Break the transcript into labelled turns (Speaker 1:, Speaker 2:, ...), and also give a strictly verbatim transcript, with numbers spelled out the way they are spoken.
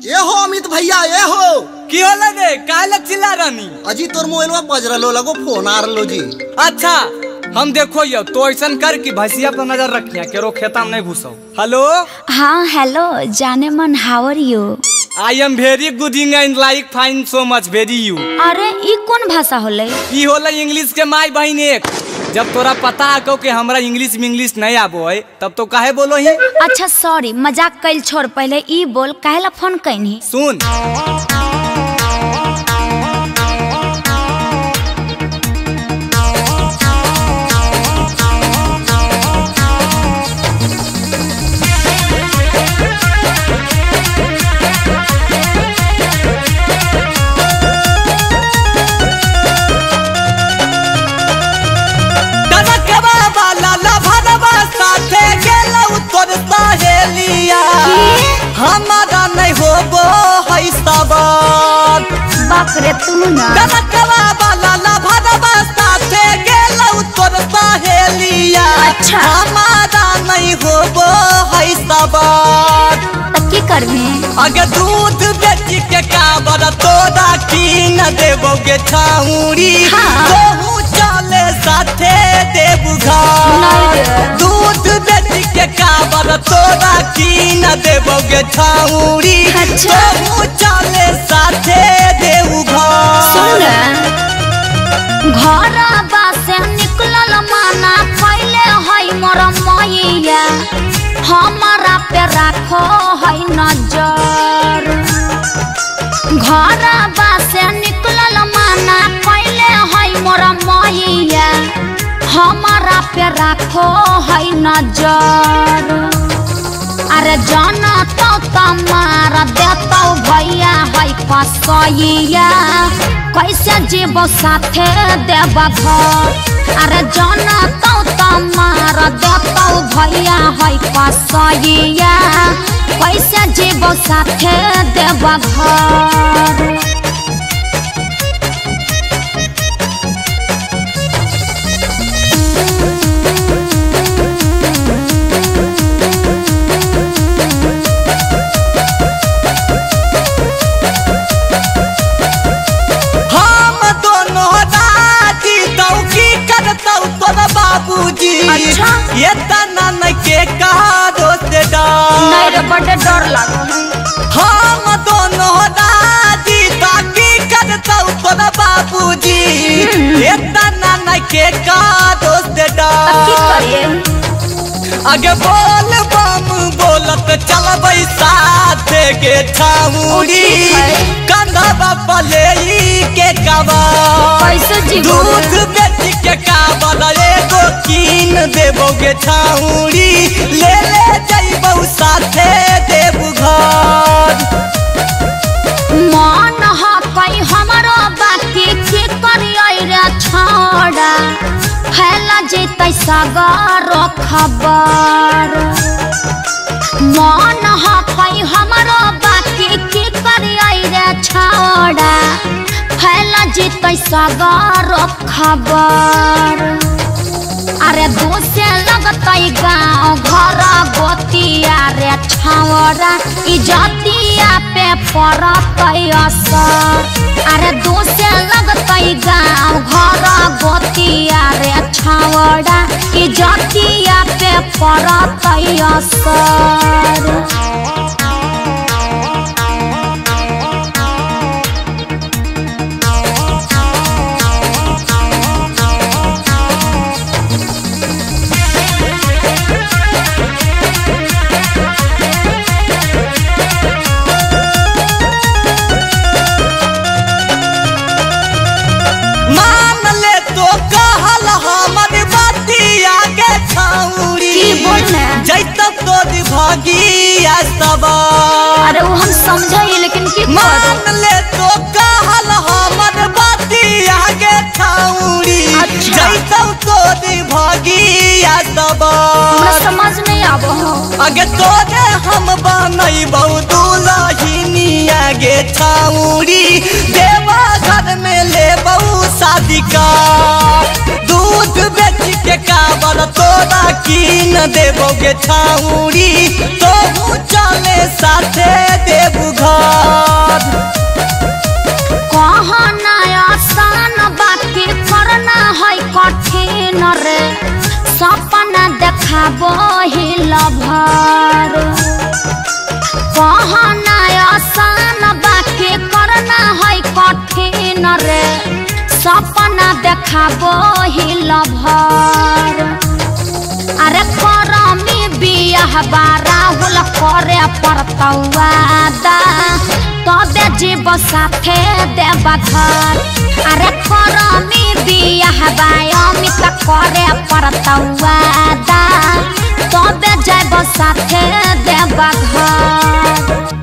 Speaker 1: ए हो अमित भैया ए हो
Speaker 2: की होला रे काहे चिल्ला रानी
Speaker 1: अजी तोर मोबाइलवा बज रहलो लगो फोन आ रहलो जी।
Speaker 2: अच्छा हम देखो यो तो ऐसा कर कि भैंसिया पर नजर रखिया केरो खेता में नहीं घुसो। हेलो
Speaker 3: हाँ हेलो जाने मन how are you.
Speaker 2: I am very good and like fine so much very you.
Speaker 3: अरे ई कौन भाषा होले?
Speaker 2: ई होला इंग्लिश के माई बहन एक। जब तोरा पता है कि हमरा इंग्लिश में इंग्लिश नहीं आबो है तब तो काहे बोलो ही।
Speaker 3: अच्छा सॉरी मजाक कैल छोड़ पहले ई बोल काहेला फोन कैनी।
Speaker 2: सुन हमारा नहीं हो वो है सवाल
Speaker 3: बाप रे तू ना
Speaker 2: दनकवा वाला लभरवा साथे गेलौ तोर सहेलिया।
Speaker 3: अच्छा
Speaker 2: हमारा नहीं हो वो है सवाल
Speaker 3: तब की करबे?
Speaker 2: अगर दूध बेच के काबर तोरा की न देबोगे छाउरी।
Speaker 3: हाँ।
Speaker 2: तोहू चले साथे देबू घर दूध बेच के काबर तोरा की न देबोगे छाउरी।
Speaker 3: अच्छा।
Speaker 2: तोहू चले साथे देबू घर।
Speaker 3: सुन घर बासे निकलल माना पहले है मोर मैया हमारा पे राखो है नजर। घर बासे निकलल माना पहले है मोर मैया हमारा पे राखो है नजर। अरे जाना तो तमार देता भैया है फसैया कैसे जीव साथे देव घर। अरे जाना तो तमार देता भैया है फसैया कैसे जीव साथे देव घर।
Speaker 2: अच्छा ये तना न के कारो से डर
Speaker 3: नहीं रे बड़े डर लागो है।
Speaker 2: हम दोनों दादी ताकी करता तोरा बाबूजी ये तना न के कारो से डर।
Speaker 3: की करिए?
Speaker 2: आगे बोल बम बोलत चलबै साथे के छाउरी कंधा पले के काबा
Speaker 3: कैसे जीवो
Speaker 2: दूध बेच के काबा एगो कीन देबोगे छाउरी ले ले जइबौ साथे देबू घर।
Speaker 3: मन ह कई हमरो बाकी की करिए रे छोड़ा फैला जेतै सगर खबर। मन ह कई हमरो बाकी की करिए रे छोड़ा फैला जेतै सगर खबर। अरे दोसे लगतै गाँव घर गोतिया रे छावरा इजतिया पे पड़तै असर। अरे दोसे लगतै गाँव घर गोतिया रे छावरा इजतिया पे पड़तै असर।
Speaker 2: जैता तोरी भागिया सवार।
Speaker 3: अरे वो हम समझाई लेकिन की
Speaker 2: मान ले तो कहल हमर बाती आगे छाउरी।
Speaker 3: अच्छा।
Speaker 2: जैता तोरी भागिया सवार
Speaker 3: समझ नहीं आबो हो।
Speaker 2: आगे तोरे हम बनैबौ दुलहिनी आगे छाउरी देवा घर में लेबौ शादी का दूध बेच के काबर तोरा कीन देबोगे छाउरी तो चले साथे देवघर।
Speaker 3: कहना आसान बाकी करना है कठिन रे, सपना देखाबो ही लभर। कहना आसान बाकी करना है कठिन रे, सपना देखाबो ही लभर। अरे करमी बियाह राहुल करे परतवादा, तबे जीव साथे देवघर। अरे करमी बियाह अमित करे परतवादा, तबे जीव साथे देवघर।